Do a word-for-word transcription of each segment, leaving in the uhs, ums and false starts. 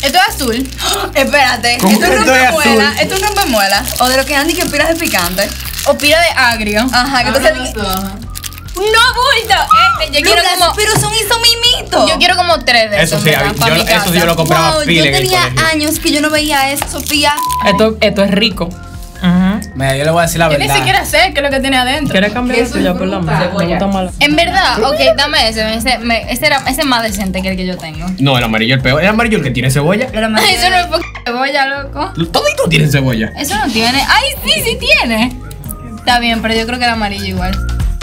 Esto es azul. Espérate. Esto es rompemuela. Esto es rompemuela. O de lo que Andy que pilas de picante. O pila de agrio. Ajá, que entonces. No, bulto. Este, yo quiero como. Pero son esos mimitos. Yo quiero como tres de Eso esos. sí, ¿verdad? yo, Pa' mi eso casa. sí yo lo compraba Wow, pila yo en el tenía colegio. años que yo no veía eso, Sofía. Esto, esto es rico. Uh-huh. Mira, yo le voy a decir la Yo verdad. ni siquiera sé qué es lo que tiene adentro. ¿Quieres cambiar eso ya por la mano? Me gusta más. En verdad, ok, dame ese. Ese, me- ese, era, ese es más decente que el que yo tengo. No, el amarillo el peor. El amarillo el que tiene cebolla. Pero me Eso no es porque cebolla, loco. Toditos tienen cebolla. Eso no tiene. Ay, sí, sí tiene. Está bien, pero yo creo que era amarillo igual.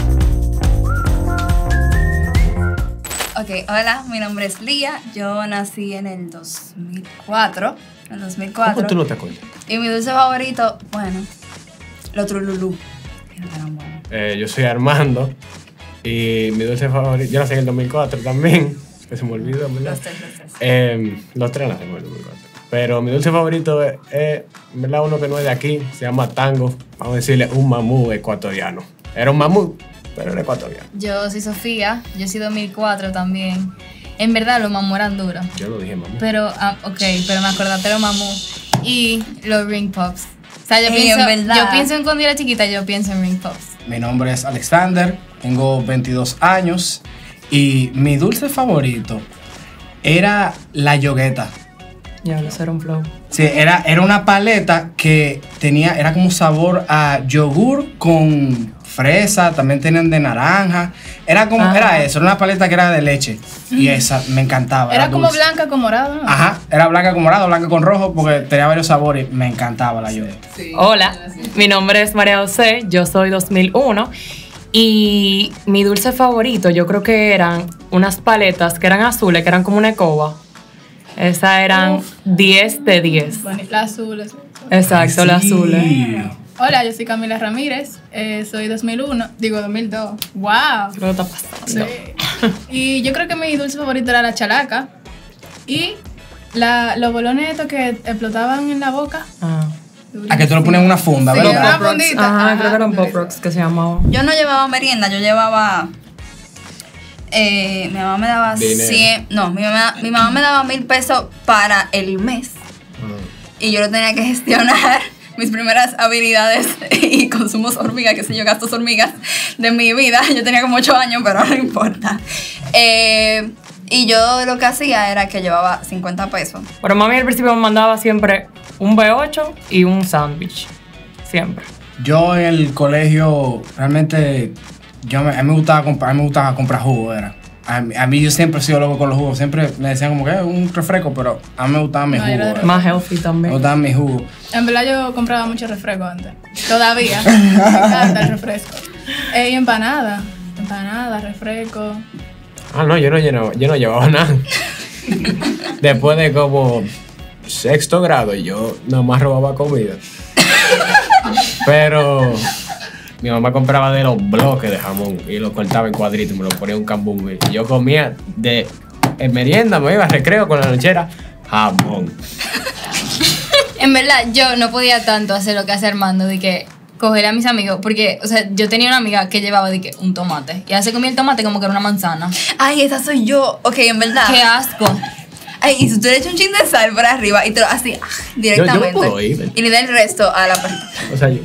Ok, hola, mi nombre es Lía. Yo nací en el dos mil cuatro. En el dos mil cuatro. ¿Cómo tú no te acuerdas? Y mi dulce favorito, bueno, los Trululú. Pero eran buenos. Eh, yo soy Armando. Y mi dulce favorito. Yo nací en el dos mil cuatro también. Que se me olvidó, ¿verdad? Los tres, los tres. Eh, los tres nacen en el dos mil cuatro. Pero mi dulce favorito es, es, ¿verdad? Uno que no es de aquí. Se llama Tango. Vamos a decirle un mamú ecuatoriano. Era un mamú, pero era ecuatoriano. Yo soy Sofía, yo soy dos mil cuatro también. En verdad, los mamú eran duros. Yo lo dije mamú. Pero, ah, ok, pero me acordaste de los mamú y los ring pops. O sea, yo, Ey, pienso, en verdad. yo pienso en cuando era chiquita, yo pienso en ring pops. Mi nombre es Alexander, tengo veintidós años y mi dulce favorito era la yogueta. Ya, lo era un flow. Sí, era, era una paleta que tenía, era como sabor a yogur con fresa, también tenían de naranja. Era como, Ajá. era eso, era una paleta que era de leche. Y esa me encantaba. Era como dulce. blanca con morado, ¿no? Ajá, era blanca con morado, blanca con rojo, porque tenía varios sabores. Me encantaba la yogueta. Hola, mi nombre es María José, yo soy dos mil uno y mi dulce favorito yo creo que eran unas paletas que eran azules, que eran como una escoba. Esas eran diez de diez. Bueno, las azules. Exacto, las Sí. azules. Hola, yo soy Camila Ramírez, eh, soy dos mil uno, digo dos mil dos. ¡Wow! Creo que está pasando. Y yo creo que mi dulce favorito era la chalaca. Y la, los bolones estos que explotaban en la boca. Ah. A que tú lo pones en una funda, Sí, ¿verdad? una Pop Rocks. fundita. Ajá, Ajá. creo que eran Pop Rocks que se llamaban. Yo no llevaba merienda, yo llevaba. Eh, mi mamá me daba Dinero. cien. No, mi mamá, mi mamá me daba mil pesos para el mes. Y yo lo tenía que gestionar. Mis primeras habilidades y consumos hormigas, que sé yo, gastos hormigas de mi vida. Yo tenía como ocho años, pero no importa. Eh, y yo lo que hacía era que llevaba cincuenta pesos. Pero mami al principio me mandaba siempre un B ocho y un sándwich. Siempre. Yo en el colegio, realmente, yo me, a, mí me gustaba comprar, a mí me gustaba comprar jugo, era. A mí, a mí yo siempre he sido loco con los jugos. Siempre me decían como que es un refresco, pero a mí me gustaban mis No, jugos. era de era. Más healthy Me también. gustaban mis jugos. En verdad yo compraba mucho refresco antes. Todavía. Me encanta el refresco. Eh, y empanada. Empanada, refresco. Ah, no, yo no, llenaba- yo no llevaba nada. Después de como sexto grado, yo nada más robaba comida. Pero mi mamá compraba de los bloques de jamón y los cortaba en cuadritos y me los ponía en un cambumbo. Y yo comía de en merienda, me iba a recreo con la lonchera, jamón. En verdad, yo no podía tanto hacer lo que hace Armando, de que coger a mis amigos, porque, o sea, yo tenía una amiga que llevaba de que un tomate, y ella se comía el tomate como que era una manzana. Ay, esa soy yo. Ok, en verdad. ¡Qué asco! Ay, y si tú le echas un chin de sal por arriba y te lo así, ah, directamente. Yo- yo no puedo ir. Y le da el resto a la persona. O sea, yo.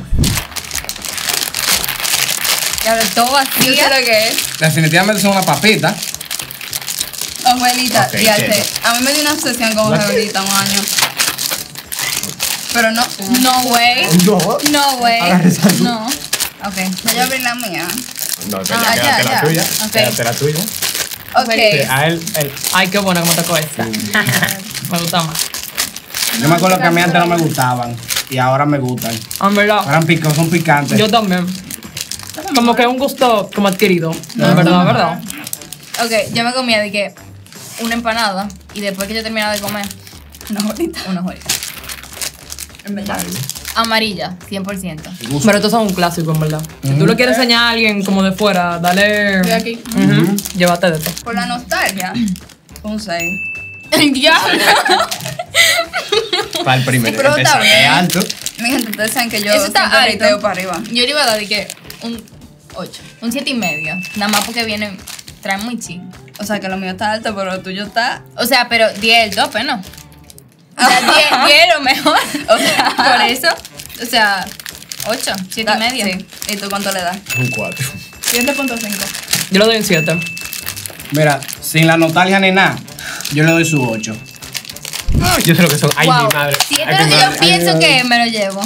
Y ahora todo Yo vacío. sé lo que es. Definitivamente son una papita. Abuelita, Ok, fíjate, entiendo. a mí me dio una obsesión con ¿La qué? abuelita un año. Pero no, No way. No. No way. Agarra esa luz. No. Ok. voy a abrir la mía. No, Ah, ya, ya, quédate ya. la tuya. Ok. Quédate la tuya. Ok. Sí, a él, él. Ay, qué bueno que me tocó esta. Me gusta más. Yo me acuerdo que a mí antes no me gustaban y ahora me gustan. En verdad, Eran picos, son picantes. yo también. Como que un gusto como adquirido. En verdad, ¿verdad? Ok, yo me comía de que una empanada y después que yo terminaba de comer, Una abuelita. una abuelita. En verdad. Amarilla, cien por ciento. Pero estos son un clásico, en verdad. Si tú lo quieres enseñar a alguien como de fuera, dale. De aquí. Ujú, llévate de esto. Por la nostalgia. Un seis. ¡El diablo! Para el primer. Pero está empezar, bien. es alto. Mi gente, ustedes saben que yo Eso está siempre alto. riteo para arriba. Yo le iba a dar de que un ocho, un siete y medio. Nada más porque vienen, traen muy chill. O sea, que lo mío está alto, pero lo tuyo está... O sea, pero diez el tope, ¿no? O sea, diez, diez es lo mejor. O sea, Por eso, o sea, ocho, siete y da- medio. Sí. ¿Y tú cuánto le das? Un cuatro. siete punto cinco. Yo le doy un siete. Mira, sin la nostalgia ni nada, yo le doy su ocho. Yo sé lo que son. Ay, Wow. mi madre. Si esto Ay, es lo mi que madre. yo Ay, mi pienso madre. que me lo llevo.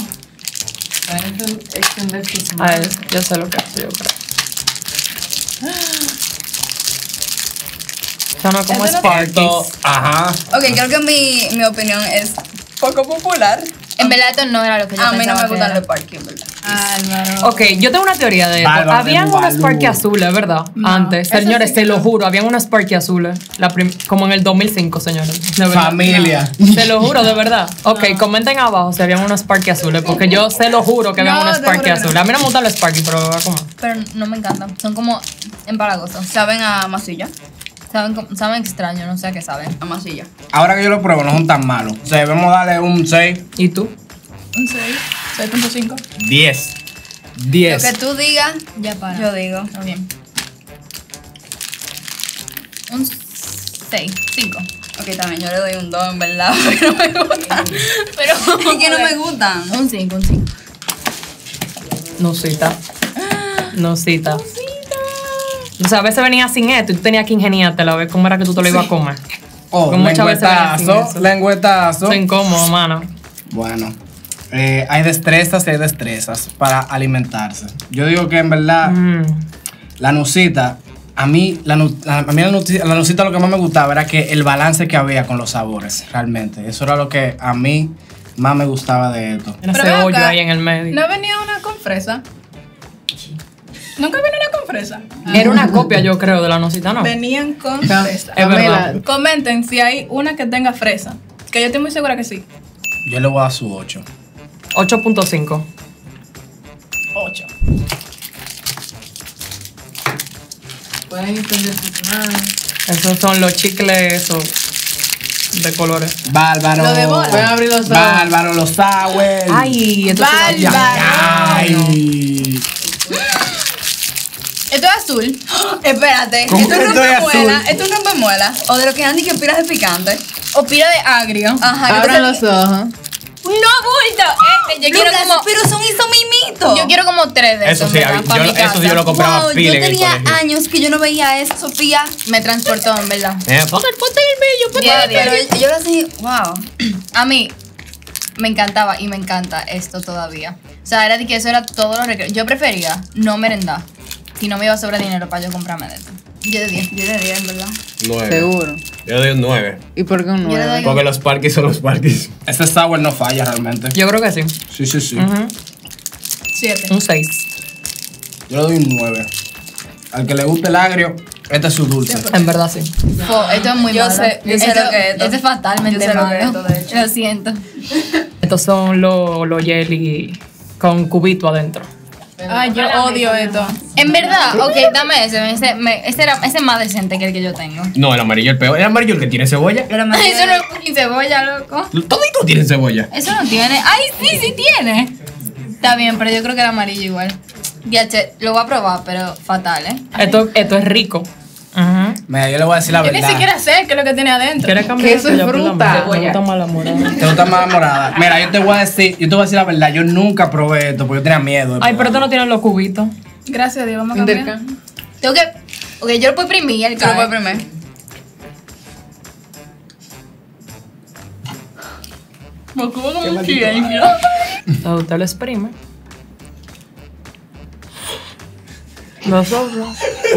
A ver, yo sé lo que es, yo creo. Suena como Este no tiene Sparkies. Ajá. Ok, creo que mi, mi opinión es poco popular. En verdad, esto no era lo que yo A mí no pensaba me que gustan era. los parques, en verdad. Álvaro. Ok, yo tengo una teoría de esto. Bárbaro, Habían de unos Bubalú. Sparky azules, ¿verdad? Antes. eso Señores, sí se que lo no. juro, habían unos Sparky azules. La prim- como en el dos mil cinco, señores. De verdad. Familia. Se lo juro, de verdad. Ok, comenten abajo si habían unos Sparky azules, porque yo se lo juro que habían No, unos te juro Sparky que no. azules. A mí no me gustan los Sparky, pero voy a comer. Pero no me encantan. Son como empalagosos. ¿Saben a masilla? Saben, como- saben extraño, no sé a qué saben. A masilla. Ahora que yo lo pruebo, no son tan malos. O sea, debemos darle un seis. ¿Y tú? Un seis. seis punto cinco. diez. Lo diez. que tú digas, Ya para. yo digo. Está bien. Un seis, cinco. Ok, también yo le doy un dos, en verdad, porque no me gustan. Pero. Es que no me gustan. Un cinco, un cinco. Nusita. Nusita. O sea, a veces venía sin esto y tú tenías que ingeniártelo a ver cómo era que tú te lo ibas a comer. Oh, Con muchas veces venía sin lengüetazo. eso. Lengüetazo. Eso es incómodo, mano. Bueno, eh, hay destrezas y hay destrezas para alimentarse. Yo digo que en verdad, Mm. la nucita, a mí, la, nu- la- a mí la, nuci- la nucita lo que más me gustaba era que el balance que había con los sabores, realmente. Eso era lo que a mí más me gustaba de esto. Era Pero ese ven hoyo acá, ahí en el medio. ¿No venía una con fresa? ¿Nunca vino una con fresa? Era una copia, yo creo, de la nusita, ¿no? Venían con Cam- fresa. Es verdad. Comenten si hay una que tenga fresa. Que yo estoy muy segura que sí. Yo le voy a dar su ocho. ocho punto cinco. ocho. Pueden entender sus manos. Esos son los chicles esos de colores. Bárbaro. Lo de bola. Pueden abrir los ojos. Bárbaro, los sours. Ay, esto es Bárbaro. Ay. Esto es azul. Espérate, ¿Cómo esto es que esto es rompemuela. azul? Esto es rompemuela. O de lo que Andy que piras de picante. O pira de agrio. Ajá, yo Abran pensé- los ojos. No, bulto. Este, yo quiero Lucas, como. pero son isomimitos. Yo quiero como tres de Eso esos. sí, ¿verdad? a mí- Pa' yo- mi eso casa. sí yo lo compraba Wow, pila yo en el tenía colegio. años que yo no veía eso, Sofía. Me transportó, en verdad. Eh, ponte, ponte en el medio, ponte Ya, en el medio. ya. Pero yo lo hacía, wow. A mí me encantaba y me encanta esto todavía. O sea, era de que eso era todos los recreos. Yo prefería no merendar si no me iba a sobrar dinero para yo comprarme de esto. Yo de diez. Yo le di, en verdad. nueve. Seguro. Yo le doy un nueve. ¿Y por qué un Yo le doy nueve? Porque los parques son los parques. Ese sour no falla realmente. Yo creo que sí. Sí, sí, sí. Ujú. Siete. Un seis. Yo le doy un nueve. Al que le guste el agrio, este es su dulce. En verdad sí. Fo, esto es muy Yo malo. sé- yo sé Esto- lo que es esto. Esto es fatalmente Yo sé lo que es malo. esto, de hecho. Lo siento. Estos son los los jelly con cubito adentro. Ay, yo odio esto. En verdad, ok, dame ese. Ese, me- ese, era, ese es más decente que el que yo tengo. No, el amarillo el peor. El amarillo el que tiene cebolla. Pero me Eso no es fucking cebolla, loco. Toditos tienen cebolla. Eso no tiene. Ay, sí, sí tiene. Está bien, pero yo creo que el amarillo igual. Ya, che, lo voy a probar, pero fatal, ¿eh? Esto, esto es rico. Ujú. Mira, yo le voy a decir la Yo ni verdad. siquiera sé qué es lo que tiene adentro. ¿Quieres cambiar Que eso es Ya, por la fruta. mano. Me gusta más la morada. ¿Te gusta más morada? Mira, yo te voy a decir, yo te voy a decir la verdad. Yo nunca probé esto porque yo tenía miedo. de Ay, pero esto probarlo. no tiene los cubitos. Gracias a Dios, vamos a cambiar. Intercambio. Tengo que. Ok, yo lo puedo imprimir el Yo lo voy cae. a primer. A usted lo exprime. Los ojos.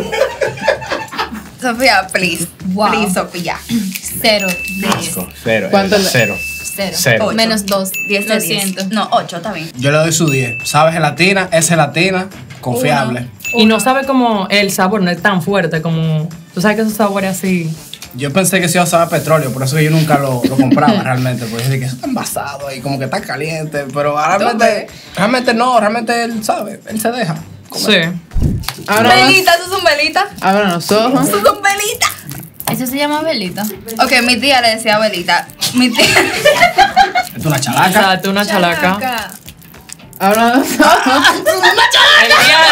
Sofía, please. Wow. Please, Sofía. Cero de diez. Asco. Cero. ¿Cuánto eh, le- Cero. Cero. Cero. Ocho. Menos dos. diez de Lo diez. siento. No, ocho, está bien. Yo le doy su diez. ¿Sabe gelatina? Es gelatina. Confiable. Y no sabe como el sabor no es tan fuerte como. Tú sabes que esos sabores así. Yo pensé que se iba a saber petróleo, por eso que yo nunca lo, lo compraba realmente. Porque yo dije que eso está envasado y como que está caliente. Pero realmente, realmente no, realmente él sabe, él se deja. Sí. Ahora Velita, ¿eso son velitas? abran los ojos. Eso son velitas. Eso se llama velita. Ok, mi tía le decía velita. Mi tía. Esto es una chalaca. Exacto, una chalaca. Acá. Abran los ojos. El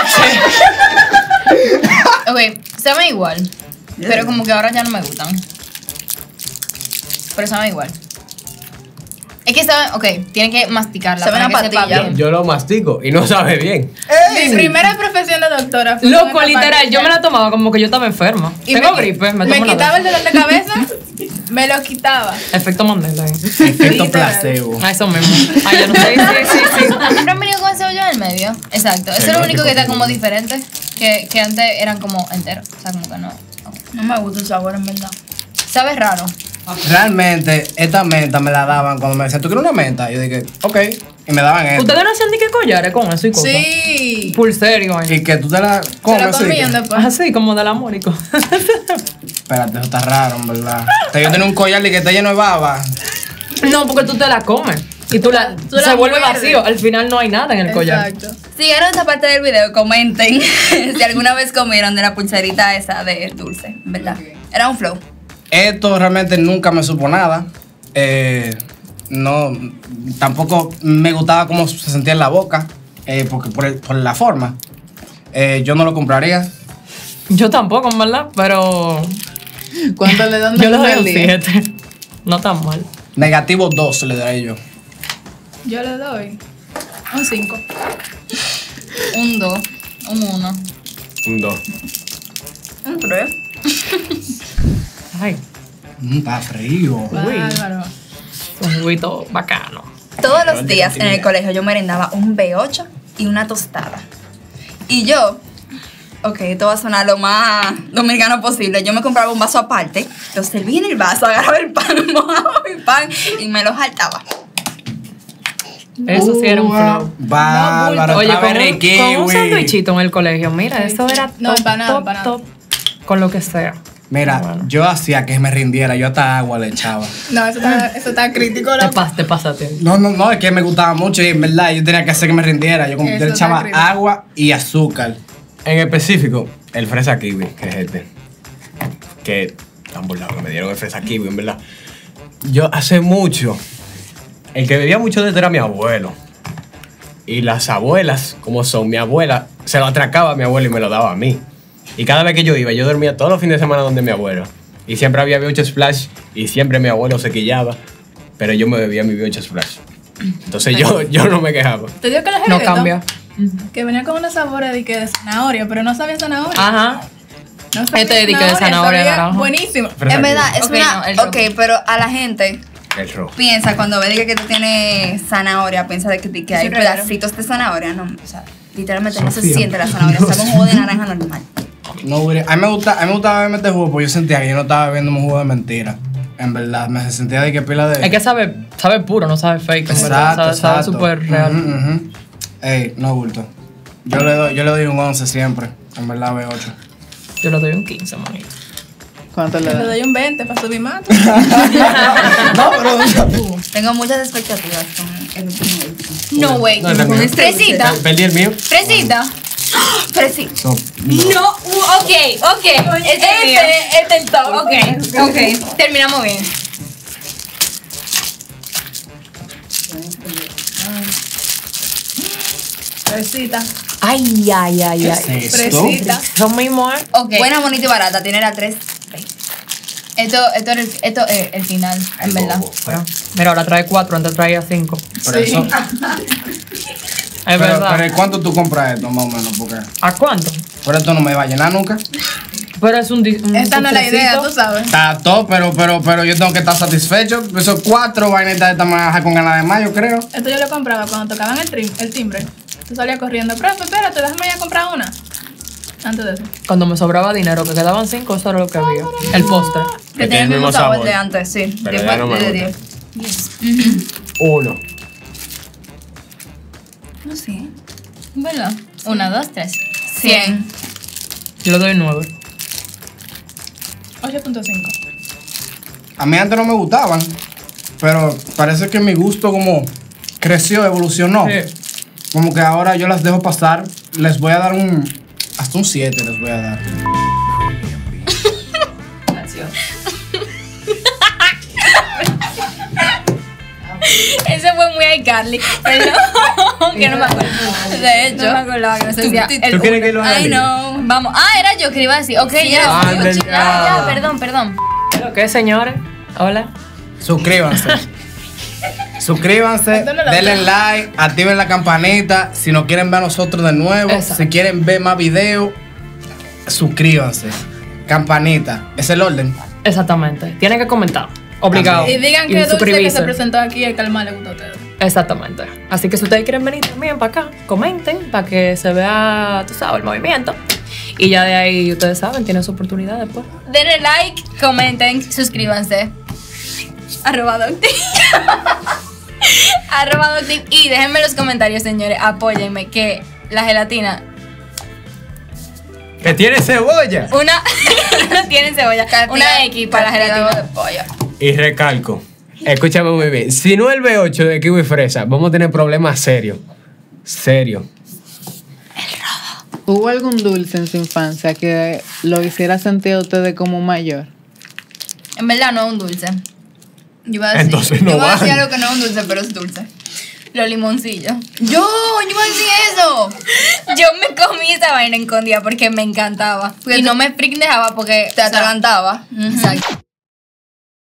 D H. Ok, saben igual. Pero como que ahora ya no me gustan. Pero saben igual. Es que saben, ok, tienen que masticarla. Sabe para una que sepa pastilla. bien. Yo lo mastico y no sabe bien. Mi primera profesión de doctora fue Loco, con esta literal, pastilla. yo me la tomaba como que yo estaba enferma. Y Tengo me, gripe, me me tomo una quitaba el de dolor de cabeza, me lo quitaba. esas. Efecto Mandela. ahí. Efecto Literal. placebo. A eso mismo. Ay, yo no sé. Sí, sí, sí. Siempre han venido con ese hoyo en el medio. Exacto. Eso es lo único que está como diferente. Que, que antes eran como enteros. O sea, como que no. no. No me gusta el sabor, en verdad. Sabe raro. Realmente, esta menta me la daban cuando me decían, ¿tú quieres una menta? Y yo dije, ok. Y me daban esto. ¿Ustedes no hacían ni que collares con eso y cosas? Sí. Pulserio. ahí. Y que tú te la Se comes. lo así comían que- después. Así, como del amor y cosas. Espérate, eso está raro, en verdad. Te yo tenía un collar y que está lleno de baba. No, porque tú te la comes. Y tú la, Tú la se vuelve muerdes. vacío. Al final no hay nada en el collar. Exacto. Si llegaron a esta parte del video, comenten si alguna vez comieron de la pulserita esa de dulce, ¿verdad? Era un flow. Esto realmente nunca me supo nada. Eh, no, tampoco me gustaba cómo se sentía en la boca, eh, porque por, el- por la forma. Eh, yo no lo compraría. Yo tampoco, en verdad, pero ¿Cuánto le dan yo le doy al un día? siete. No tan mal. Negativo dos le daré yo. Yo le doy un cinco. Un dos. Un uno. Un dos. Un tres. Ay, Mm, está frío. Bárbaro. un juguito bacano. Todos los días en el colegio yo merendaba un B ocho y una tostada. Y yo, ok, esto va a sonar lo más dominicano posible. Yo me compraba un vaso aparte, lo servía en el vaso, agarraba el pan, mojaba mi pan y me lo jaltaba. Eso sí era un flow. Bárbaro, Oye, con strawberry un, con un kiwi. sándwichito en el colegio, mira, eso era No, top, empanada, top, empanada. top, con lo que sea. Mira, Bueno. yo hacía que me rindiera, yo hasta agua le echaba. No, eso está, eso está crítico. Te, loco. pas, te pasaste. No, no, no, es que me gustaba mucho y en verdad yo tenía que hacer que me rindiera. Yo, como- yo Eso le está echaba increíble. agua y azúcar. En específico, el fresa kiwi, que es este. Que tan burlado que me dieron el fresa kiwi, en verdad. Yo hace mucho, el que bebía mucho de este era mi abuelo. Y las abuelas, como son mi abuela, se lo atracaba a mi abuelo y me lo daba a mí. Y cada vez que yo iba, yo dormía todos los fines de semana donde mi abuelo. Y siempre había B ocho Splash y siempre mi abuelo se quillaba, pero yo me bebía mi B ocho Splash. Entonces yo, yo no me quejaba. Te digo que la No jevita, cambia. que venía con unos sabores de, que de zanahoria, pero no sabía zanahoria. Ajá. No sabía Este de que de zanahoria, sabía naranja. buenísimo. Fresa En verdad, kiwi. es Ok, una... no, el rojo. ok, pero a la gente El rojo. piensa, cuando ve de que, que tú tienes zanahoria, piensa de que, de que hay Sí, claro. pedacitos de zanahoria. No, o sea, literalmente no se Sofía, siente la zanahoria, Dios sabe un jugo de naranja normal. No, hubiera- a mí me gusta, a mí me gustaba beberme este jugo porque yo sentía que yo no estaba bebiendo un jugo de mentira. En verdad, me sentía de que pila de. Es que sabe, sabe puro, no sabe fake. en verdad. Exacto, Sabe- Sabe exacto. súper real. Ujú, ujú. Ey, no bulto. Yo le doy, yo le doy un once siempre. En verdad, B ocho. Yo le doy un quince, manito. ¿Cuánto le Le dan? doy un veinte para subir más. No, pero. Tengo muchas expectativas con el último último. No, güey. No, no, no. Fresita. Perdí el mío. Fresita. Pero sí, No. No, uh, ok, ok. Este, este es el top. Ok, ok. Terminamos bien. Fresita. Ay, ay, ay, ay. ¿Qué es esto? Fresita. Eso mismo es. Ok. buena, bonita y barata. Tiene la tres. Esto, esto, era el, esto es el final, en verdad. Bueno, mira, ahora trae cuatro, antes traía cinco. Pero eso. Es Pero, verdad. pero ¿cuánto tú compras esto, más o menos? Porque. ¿A cuánto? Por esto no me va a llenar nunca. Pero es un, di- un Esta no es la idea, postrecito. tú sabes. Está todo, pero, pero, pero yo tengo que estar satisfecho. Esos cuatro vainitas de esta me van a dejar con ganas de más, yo creo. Esto yo lo compraba cuando tocaban el, trim- el timbre. Tú salías corriendo, profe, espérate, déjame ya comprar una. Antes de eso. Cuando me sobraba dinero, que quedaban cinco, eso era lo que había. El postre. Que tiene el mismo sabor de antes, sí. Pero diez ya no me de gusta. diez. Uno. No sé. ¿Verdad? Una, dos, tres. cien. Yo le doy nueve. ocho punto cinco. A mí antes no me gustaban, pero parece que mi gusto como creció, evolucionó. Sí. Como que ahora yo las dejo pasar. Les voy a dar un. Hasta un siete les voy a dar. Ese fue muy iCarly. Perdón, que no me acuerdo. De hecho. No me acordaba que no se decía. Tú- el ¿Tú quieres que lo haga? Ay, no. Vamos. Ah, era yo que le iba a decir. Ok, ya. Ah, Sí, del- ya, ya, perdón, perdón. ¿Qué, señores? Hola. Suscríbanse. Suscríbanse, Esto no lo denle veo. like, activen la campanita. Si nos quieren ver a nosotros de nuevo, Exacto. si quieren ver más videos, suscríbanse. Campanita, es el orden. Exactamente. Tienen que comentar. Obligado. Y digan que Dulce que suscribirse. se presentó aquí es que al más le gusta a ustedes. Exactamente. Así que si ustedes quieren venir también para acá, comenten para que se vea, tú sabes, el movimiento. Y ya de ahí, ustedes saben, tienen su oportunidad después. Denle like, comenten, suscríbanse. Arroba Doctip. Arroba Doctip. Y déjenme en los comentarios, señores. Apóyenme que la gelatina, Que tiene cebolla. una no tiene cebolla, una X para la Cantidad gelatina. de pollo. Y recalco. Escúchame muy bien. Si no el B ocho de kiwi fresa, vamos a tener problemas serios. Serios. ¿Hubo algún dulce en su infancia que lo hiciera sentir a ustedes como mayor? En verdad no es un dulce. Yo iba a decir, Entonces no yo iba a decir van. algo que no es un dulce, pero es dulce. Los limoncillos. Yo, yo iba a decir eso. Yo me comí esa vaina en Condía porque me encantaba. Porque y tú- no me dejaba porque Te atragantaba. Exacto.